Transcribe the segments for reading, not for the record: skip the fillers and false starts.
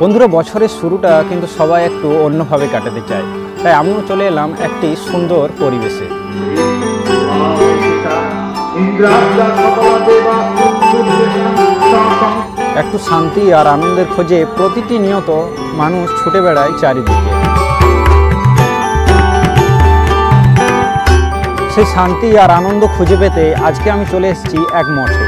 বন্ধুরা, বছরের শুরুটা কিন্তু সবাই একটু অন্যভাবে কাটাতে চায়, তাই আমিও চলে এলাম একটি সুন্দর পরিবেশে। একটু শান্তি আর আনন্দের খোঁজে প্রতিটি নিয়ত মানুষ ছুটে বেড়ায় চারিদিকে। সেই শান্তি আর আনন্দ খুঁজে পেতে আজকে আমি চলে এসেছি এক মঠে।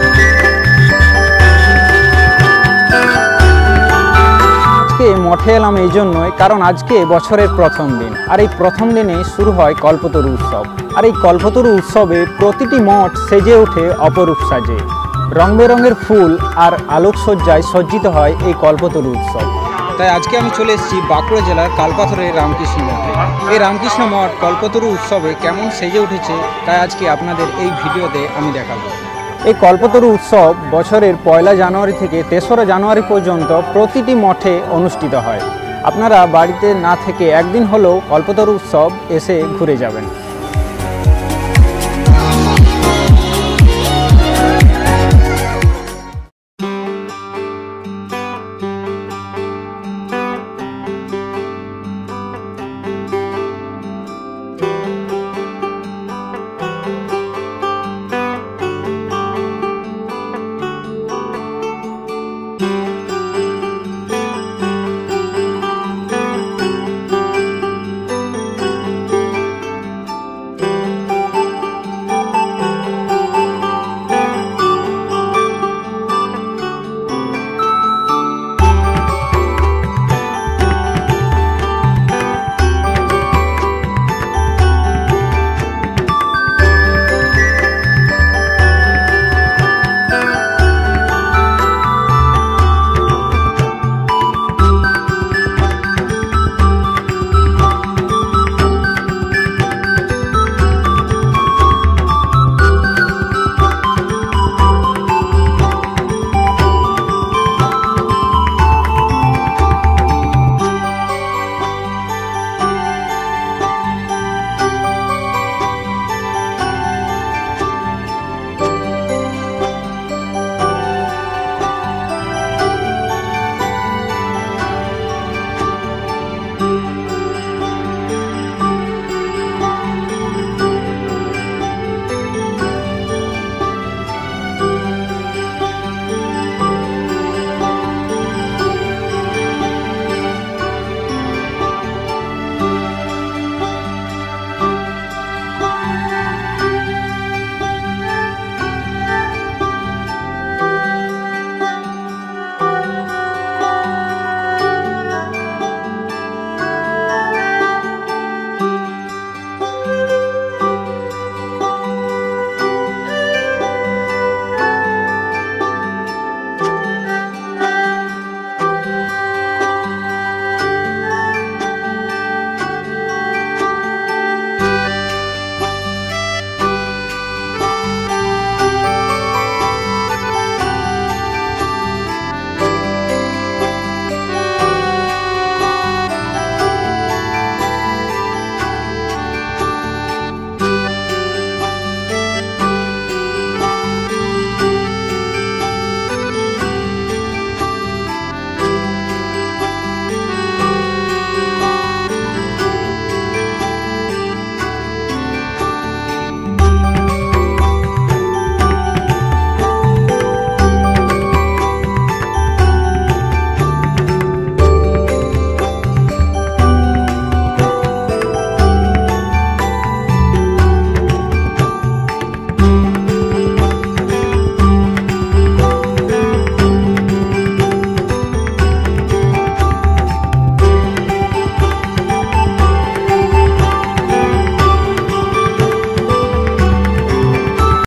আজকে মঠে এলাম এই জন্যই কারণ আজকে বছরের প্রথম দিন, আর এই প্রথম দিনে শুরু হয় কল্পতরু উৎসব। আর এই কল্পতরু উৎসবে প্রতিটি মঠ সেজে ওঠে অপরূপ সাজে। রং বেরঙের ফুল আর আলোকসজ্জায় সজ্জিত হয় এই কল্পতরু উৎসব। তাই আজকে আমি চলে এসেছি বাঁকুড়া জেলার কালপাথরের রামকৃষ্ণ মঠে। এই রামকৃষ্ণ মঠ কল্পতরু উৎসবে কেমন সেজে উঠেছে তাই আজকে আপনাদের এই ভিডিওতে আমি দেখাবো। এই কল্পতরু উৎসব বছরের 1 জানুয়ারি থেকে 3রা জানুয়ারি পর্যন্ত প্রতিটি মঠে অনুষ্ঠিত হয়। আপনারা বাড়িতে না থেকে একদিন হলেও কল্পতরু উৎসব এসে ঘুরে যাবেন।